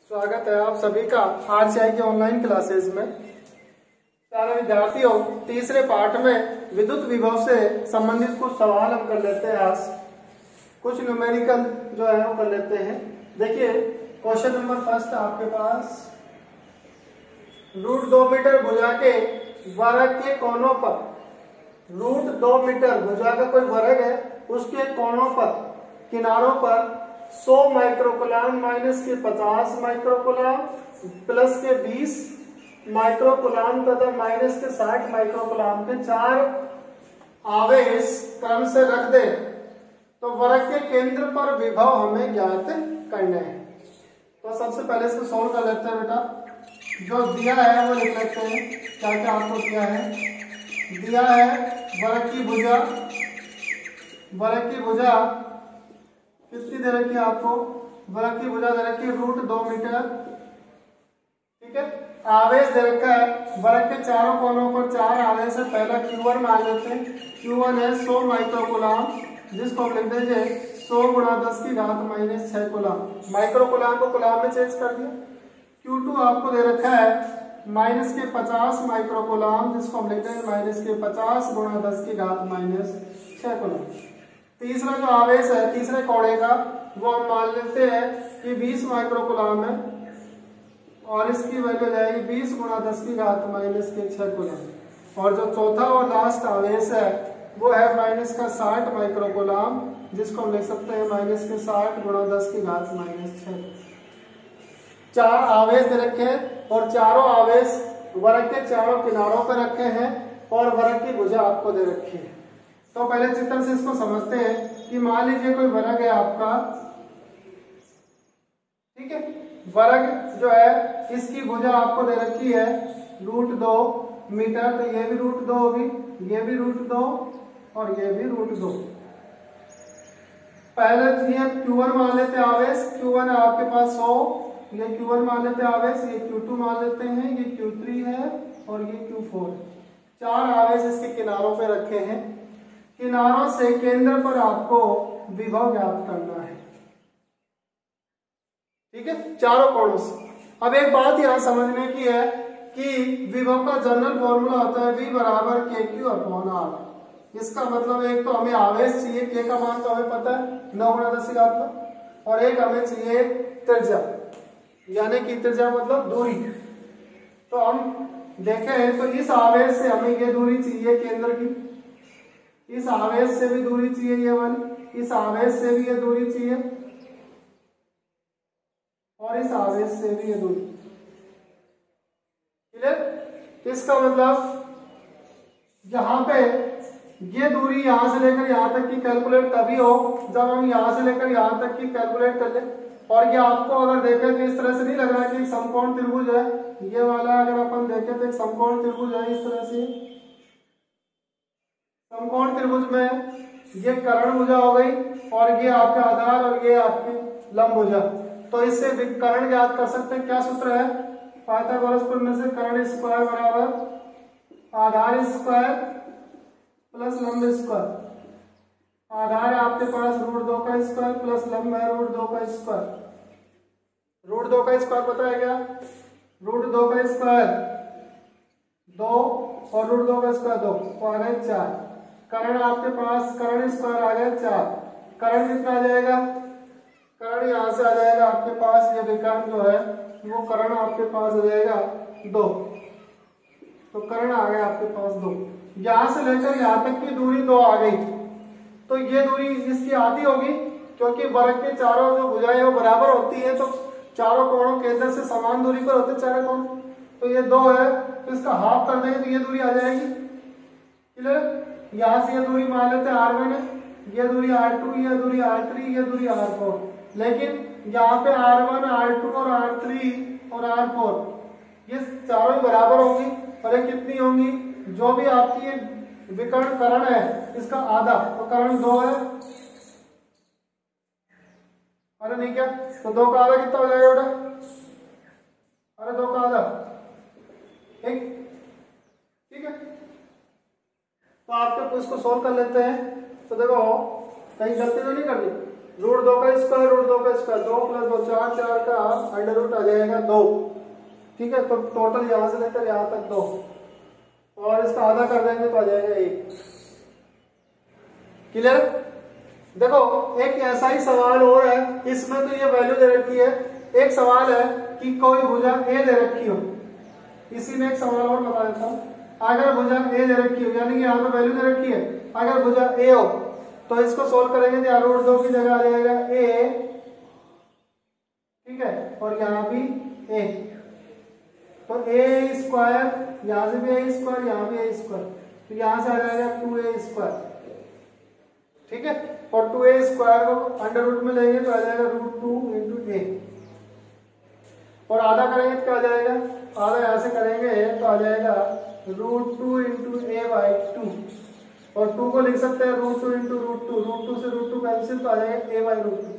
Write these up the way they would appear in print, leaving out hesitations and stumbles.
स्वागत है आप सभी का आरसीआई की ऑनलाइन क्लासेस में। प्यारे विद्यार्थियों, तीसरे पार्ट में विद्युत विभव से संबंधित कुछ सवाल हम कर लेते हैं। आज कुछ न्यूमेरिकल जो है वो कर लेते हैं। देखिए क्वेश्चन नंबर फर्स्ट आपके पास, √2 मीटर भुजा के वर्ग के कोनों पर, √2 मीटर भुजा का कोई वर्ग है, उसके कोनों पर किनारों पर 100 माइक्रोकुलाम माइनस के 50 माइक्रोकुलाम प्लस के 20 माइक्रोकुलाम तथा माइनस के 60 माइक्रोकुलाम के 4 आवेश क्रम से रख दे तो वर्ग के केंद्र पर विभव हमें ज्ञात करना है। तो सबसे पहले इसको सोल्व कर लेते हैं बेटा। जो दिया है वो लिख लेते हैं। क्या क्या आपको दिया है? दिया है वर्ग की भुजा कितनी दे रखी है आपको? वर्ग की भुजा दे रखी है √2 मीटर, ठीक है। आवेश दे रखा है वर्ग के चारों कोनों पर 4 आवेश है। पहला Q1 मान लेते हैं। Q1 है 100 माइक्रोकुलाम, जिसको हम लिख देंगे 100 × 10⁻⁻6 कुलाम। माइक्रोकुलाम को कुलाम में चेंज कर दिया। Q2 आपको दे रखा है माइनस के 50 माइक्रोकुलाम, जिसको हम लिख देंगे माइनस के 50 × 10⁻6 कुलाम। तीसरा जो आवेश है तीसरे कोणे का, वो हम मान लेते हैं कि 20 माइक्रोकुलाम है और इसकी वैल्यू जाएगी 20 × 10⁻6 कुलाम। और जो चौथा और लास्ट आवेश है वो है माइनस का 60 माइक्रोकुलाम, जिसको हम लिख सकते हैं माइनस के 60 × 10⁻6। 4 आवेश दे रखे हैं और चारों आवेश वर्ग के चारों किनारों पर रखे हैं और वर्ग की भुजा आपको दे रखी है। तो पहले चित्र से इसको समझते हैं कि मान लीजिए कोई वर्ग है आपका, ठीक है। वर्ग जो है इसकी भुजा आपको दे रखी है √2 मीटर, तो ये भी √2 होगी, ये भी √2 और ये भी √2। पहले ये Q1 मान लेते हैं आवेश। Q1 है आपके पास 100, ये Q1 मान लेते हैं आवेश, ये Q2 मान लेते हैं, ये Q3 है और ये Q4 है। 4 आवेश इसके किनारों पे रखे हैं। किनारों से केंद्र पर आपको विभव ज्ञात करना है, ठीक है, चारों कोणों से। अब एक बात यहां समझने की है कि विभव का जनरल फॉर्मूला होता है V = KQ/R। इसका मतलब एक तो हमें आवेश चाहिए, K का मान तो हमें पता है 9 × 10⁻, और एक हमें चाहिए त्रिज्या, यानी कि त्रिज्या मतलब दूरी। तो हम देखें तो इस आवेश से हमें ये दूरी चाहिए केंद्र की, इस आवेश से भी दूरी चाहिए ये वाली, इस आवेश से भी ये दूरी चाहिए और इस आवेश से भी ये दूरी। क्लियर? इसका मतलब यहां पे ये दूरी यहां से लेकर यहां तक की कैलकुलेट तभी हो जब हम यहां से लेकर यहां तक की कैलकुलेट कर ले। और ये आपको अगर देखें तो इस तरह से नहीं लग रहा है कि एक समकोण त्रिभुज है ये वाला। अगर अपन देखें तो एक समकोण त्रिभुज है इस तरह से। समकोण त्रिभुज में ये कर्ण भुजा हो गई और ये आपका आधार और ये आपकी लंब भुजा। तो इससे कर्ण ज्ञात कर सकते हैं। क्या सूत्र है? पाइथागोरस प्रमेय से कर्ण स्क्वायर बराबर आधार स्क्वायर प्लस लंब स्क्वायर। आधार है आपके पास √2 का स्क्वायर प्लस लंब है √2 का स्क्वायर। √2 का स्क्वायर पता है क्या? √2 का स्क्वायर 2 और √2 का स्क्वायर 2, तो आ गए 4। कर्ण आपके पास कर्ण स्क्वायर आ गया 4। कर्ण कितना आ जाएगा? कर्ण यहां से आ जाएगा आपके पास, ये विकर्ण जो है वो कर्ण आपके पास आ जाएगा 2। तो कर्ण आ गया आपके पास 2। यहां से लेकर यहां तक की दूरी 2 आ गई, तो ये दूरी इसकी आधी होगी, क्योंकि वर्ग के चारों जो भुजाएं वो बराबर होती है। तो चारों कोणों केंद्र से समान दूरी पर होते चारों कोण, तो ये 2 है, तो इसका हाफ कर देंगे तो ये दूरी आ जाएगी। क्लियर? यहां से ये दूरी मान लेते हैं R1 है, ये दूरी R2, ये दूरी R3, ये दूरी R4। लेकिन यहाँ पे R1, R2 और R3 और R4 ये चारों ही बराबर होंगी। और ये कितनी होंगी? जो भी आपकी ये विकर्ण कर्ण है इसका आधा, तो कर्ण 2 है। अरे नहीं क्या? तो 2 का आधा कितना हो जाएगा बेटा? अरे 2 का आधा 1, ठीक है। तो आपके इसको सोल्व कर लेते हैं। तो देखो कहीं गलती तो नहीं करनी। √2 का स्क्वायर, √2 का स्क्वायर, 2 + 2 4, 4 का अंडर रूट आ जाएगा 2। ठीक है, तो टोटल यहां से लेकर यहां तक 2 और इसका आधा कर देंगे तो आ जाएगा 1। क्लियर? देखो एक ऐसा ही सवाल और है, इसमें तो ये वैल्यू दे रखी है। एक सवाल है कि कोई भुजा ए दे रखी हो, इसी में एक सवाल और बता देता हूं। अगर भुजा ए दे रखी हो, यानी कि यहाँ पे वैल्यू दे रखी है, अगर भुजा ए हो तो इसको सोल्व करेंगे तो √2 की जगह आ जाएगा ए, ठीक है, और यहाँ भी ए, तो a², यहां से भी a², यहां भी a², तो यहां से आ जाएगा 2a²। ठीक है, और 2a² को अंडर रूट में लेंगे तो आ जाएगा √2 × a, और आधा करेंगे तो क्या आ जाएगा, आधा यहां से करेंगे तो आ जाएगा √2 × a/2, और 2 को लिख सकते हैं √2 × √2, √2 से √2 कैंसिल तो आ जाएगा a/√2।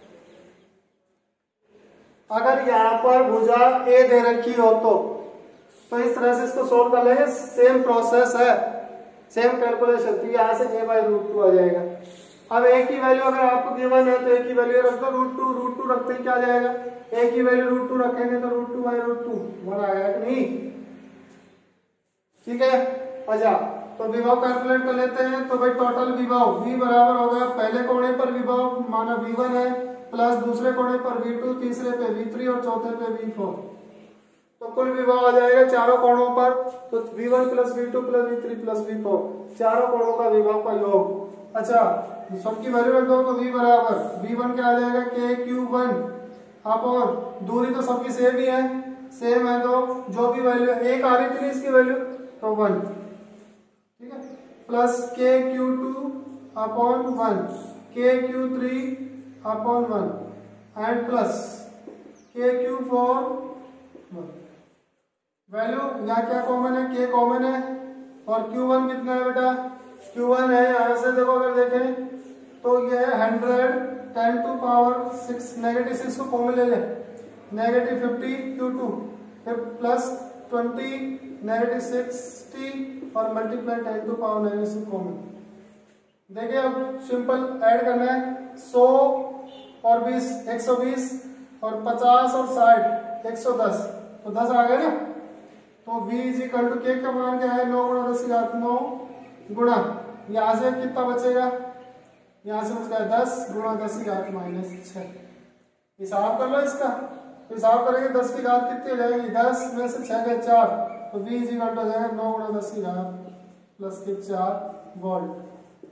अगर यहाँ पर भुजा ए दे रखी हो तो इस तरह से इसको सोल्व कर लेंगे। सेम प्रोसेस है, सेम कैलकुलेशन, तो यहाँ से a/√2 आ जाएगा। अब ए की वैल्यू अगर आपको गिवन है तो ए की वैल्यू रख दो √2 रखते ही क्या आ जाएगा, ए की वैल्यू √2 रखेंगे तो √2/√2 1 आएगा कि नहीं? ठीक है, अच्छा तो विभव कैलकुलेट कर लेते हैं। तो भाई टोटल विभव V बराबर होगा, पहले कोणे पर विभव माना V1 है, प्लस दूसरे कोणे पर V2, तीसरे पे V3 और चौथे पे V4, तो कुल विभव आ जाएगा चारों कोणों पर, तो V1 + V2 + V3 + V4, चारों कोणों का विभव का योग। अच्छा सबकी वैल्यू रख दो, तो V बराबर V1 क्या आ जाएगा KQ1 अपॉन, दूरी तो सबकी सेम ही है, सेम है तो जो भी वैल्यू एक आ रही थी इसकी वैल्यू तो 1, ठीक है, plus KQ2 upon 1, KQ3 upon 1 and plus KQ4 1। Value यहाँ क्या कॉमन है, K कॉमन है, और Q1 कितना है बेटा, Q1 है यहाँ से देखो अगर देखें तो ये 100 10⁻⁶, -6 को कॉमन ले लें, -50 Q2, फिर प्लस 20 -60 और मल्टीप्लाई 10⁻⁻⁶ कॉमन। देखिए अब सिंपल ऐड करना है, 100 और 20 120 और 50 और 60 110, तो 10 आ गए ना। तो V = K का मान क्या है, 9 × 10⁻9 गुणा, यहाँ से कितना बचेगा, यहाँ से बचेगा 10 × 10⁻⁻6। हिसाब कर लो इसका, तो हिसाब करेंगे 10 की घात कितनी हो जाएगी, 10 में से 6 गए 4, तो V = हो जाएगा 9 × 10⁻4 वोल्ट।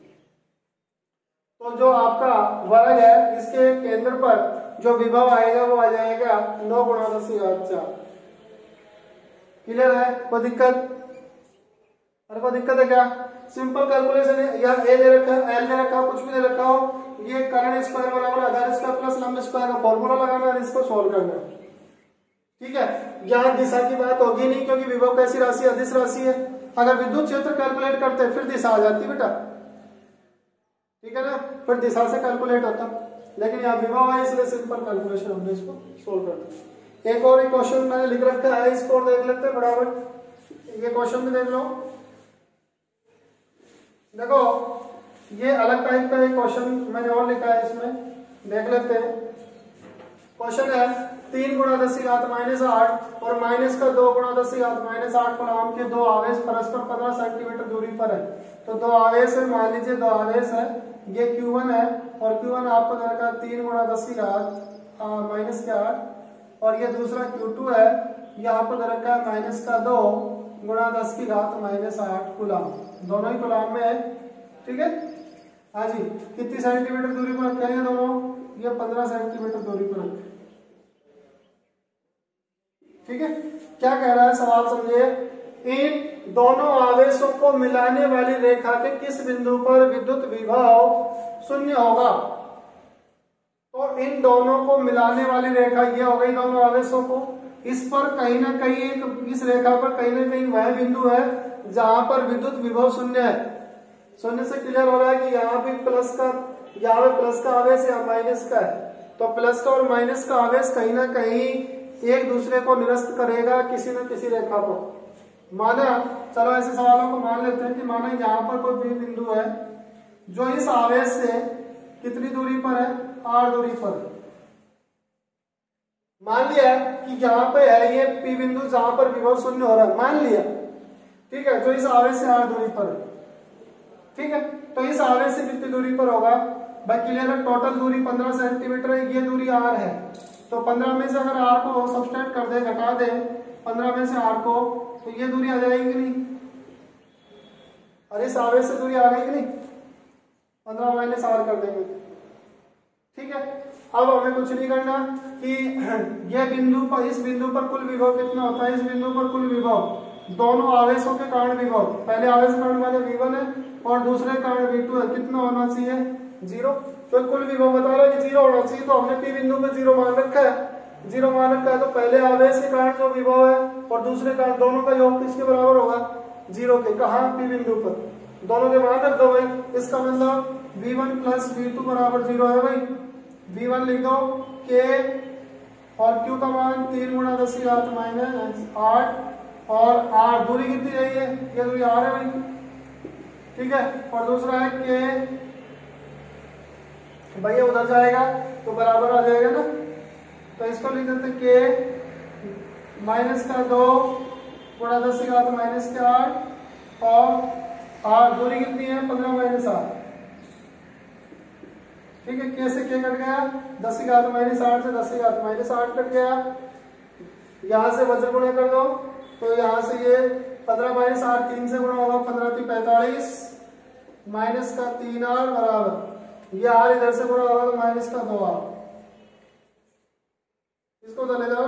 तो जो आपका वर्ग है इसके केंद्र पर जो विभव आएगा वो आ जाएगा 9 × 10⁻4। क्लियर है? कोई दिक्कत? अरे कोई दिक्कत है क्या? सिंपल कैलकुलेशन है, या ए दे रखा है, एल दे रखा है, कुछ भी दे रखा हो, ये कर्ण स्क्वायर बराबर आधार स्क्वायर प्लस लंब स्क्वायर का फॉर्मूला लगाना है, इसको सॉल्व करना है। ठीक है, यहाँ दिशा की बात होगी नहीं क्योंकि विभव कैसी राशि है, अदिश राशि है। अगर विद्युत क्षेत्र कैलकुलेट करते हैं फिर दिशा आ जाती बेटा, ठीक है ना, फिर दिशा से कैलकुलेट होता, लेकिन यहाँ विभव है इसलिए सिंपल कैलकुलेशन हमने इसको सोल्व कर दिया। एक और क्वेश्चन मैंने लिख रखा है, इसको और देख लेते हैं फटाफट। ये क्वेश्चन भी देख लो, देखो ये अलग टाइप का एक क्वेश्चन मैंने और लिखा है, इसमें देख लेते हैं। क्वेश्चन है 3 × 10⁻⁸ और माइनस का 2 × 10⁻⁸ कोलॉम के दो आवेश परस्पर 15 सेंटीमीटर दूरी पर है। तो दो आवेश है, मान लीजिए दो आवेश है, ये Q1 है और Q1 आपको दरकार 3 × 10⁻⁸ और ये दूसरा Q2 है, यहाँ पर दरकार -2 × 10⁻⁸ कूलम, दोनों ही कूलम में है। ठीक है, हाँ जी, कितनी सेंटीमीटर दूरी पर रखे हैं दोनों, ये 15 सेंटीमीटर दूरी पर रखे। ठीक है, क्या कह रहा है सवाल समझिए, इन दोनों आवेशों को मिलाने वाली रेखा के किस बिंदु पर विद्युत विभव 0 होगा। तो इन दोनों को मिलाने वाली रेखा ये हो गई, दोनों आवेशों को, इस पर कहीं ना कहीं एक, इस रेखा पर कहीं ना कहीं वह बिंदु है जहां पर विद्युत विभव 0 है। 0 से क्लियर हो रहा है कि यहाँ भी प्लस का, यहाँ पे प्लस का आवेश या माइनस का है, तो प्लस का और माइनस का आवेश कहीं ना कहीं एक दूसरे को निरस्त करेगा किसी न किसी रेखा पर। माना, चलो ऐसे सवालों को मान लेते हैं कि माना यहाँ पर कोई भी बिंदु है जो इस आवेश से कितनी दूरी पर है, r दूरी पर। मान लिया कि यहाँ पे है ये P बिंदु जहां पर विभव शून्य हो रहा है, मान लिया, ठीक है। तो इस आवेश से r दूरी पर, ठीक है। तो इस आवेश से कितनी दूरी पर होगा भाई, क्लियर है। टोटल दूरी 15 सेंटीमीटर है, ये दूरी r है। तो 15 में से अगर r को सब्सट्रैक्ट कर दे, घटा दे 15 में से r को, तो ये दूरी आ जाएगी कि नहीं, और इस आवेश से दूरी आ गई कि नहीं, 15 माइनस r कर देंगे, ठीक है। अब हमें कुछ नहीं करना कि ये बिंदु पर, इस बिंदु पर कुल विभव कितना होता है, इस बिंदु पर कुल विभव दोनों आवेशों के कारण विभव, पहले आवेश कारण वाले v1 है और दूसरे कारण v2 है, कितना होना चाहिए, 0। तो कुल विभव बता रहा है कि 0 होना चाहिए, तो हमने P बिंदु पे 0 मान रखा है, 0 मान रखा है। तो पहले आवेश के कारण जो विभव है और दूसरे कारण, दोनों का योग किसके बराबर होगा, 0 के। कहा, P बिंदु पर, दोनों के मान रख दो भाई। इसका मतलब v1 प्लस v2 बराबर 0 है भाई। v1 लिख दो k और q का मान 3 गुणा 10 की घात माइनस 8 और r दूरी कितनी चाहिए, ये दूरी r है भाई, ठीक है। और दूसरा है k, भैया उधर जाएगा तो बराबर आ जाएगा ना, तो इसको लिख देते k माइनस का 2 गुणा 10 की घात माइनस के 8 और r दूरी कितनी है, 15 माइनस 8, ठीक है। k से k कट गया, 10 की घात माइनस 8 से 10 की घात माइनस 8 कट गया, यहां से वज्र गुणा कर दो, तो यहां से ये 15 माइनस 8 3 से गुणा होगा, 15 3 45 माइनस का 3r बराबर, ये r इधर से गुणा होगा तो माइनस का 2r, इसको उधर ले जाओ,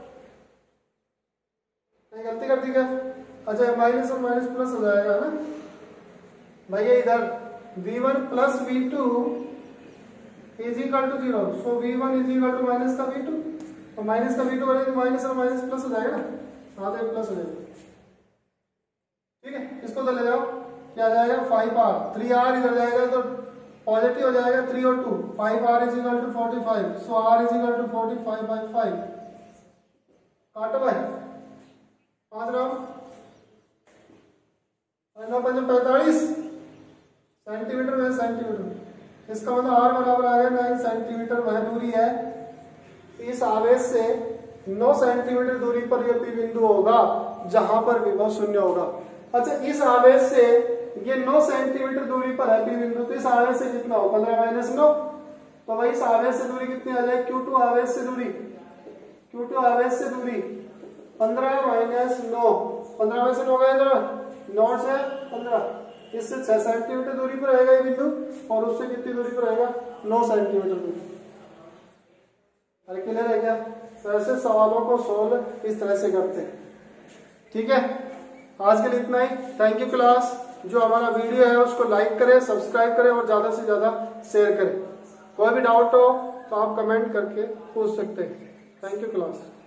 नहीं गलती कर दी क्या, अच्छा माइनस और माइनस प्लस हो जाएगा ना भैया, इधर v1 plus v2 is equal to 0, so v1 is equal to minus का v2, तो माइनस का v2 बनेगा, माइनस और माइनस प्लस हो जाएगा ना, हाँ तो प्लस हो जाएगा, ठीक है। इसको उधर ले जाओ, क्या आ जाएगा 5r, 3r इधर जाएगा तो पॉजिटिव हो जाएगा, 3 और 2 5r is equal to 45, so r is equal to 45/5, काटो भाई 5 राउंड, 45 सेंटीमीटर में सेंटीमीटर, इसका मतलब r बराबर आ गया 9 सेंटीमीटर, वह दूरी है। इस आवेश से 9 सेंटीमीटर दूरी पर यह P बिंदु होगा जहां पर विभव शून्य होगा। अच्छा, इस आवेश से ये 9 सेंटीमीटर दूरी पर है P बिंदु, तो इस आवेश से कितना हो, 15 माइनस 9, तो भाई इस आवेश से दूरी कितनी आ जाएगी, Q2 आवेश से दूरी, Q2 आवेश से दूरी 15 माइनस 9, 15 में से 9 गए जरा, 9 से 15, इससे 6 सेंटीमीटर दूरी पर रहेगा ये बिंदु, और उससे कितनी दूरी पर रहेगा, 9 सेंटीमीटर दूरी। अरे क्लियर है क्या? तो ऐसे सवालों को सोल्व इस तरह से करते हैं, ठीक है। आज के लिए इतना ही, थैंक यू क्लास। जो हमारा वीडियो है उसको लाइक करें, सब्सक्राइब करें और ज्यादा से ज्यादा शेयर करें। कोई भी डाउट हो तो आप कमेंट करके पूछ सकते हैं। Thank you class.